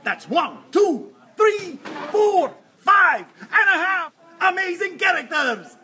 That's 1, 2, 3, 4, 5 and a half amazing characters.